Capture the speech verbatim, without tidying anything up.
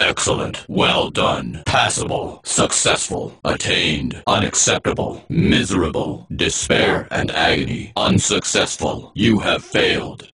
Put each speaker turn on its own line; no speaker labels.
Excellent. Well done. Passable. Successful. Attained. Unacceptable. Miserable. Despair and agony. Unsuccessful. You have failed.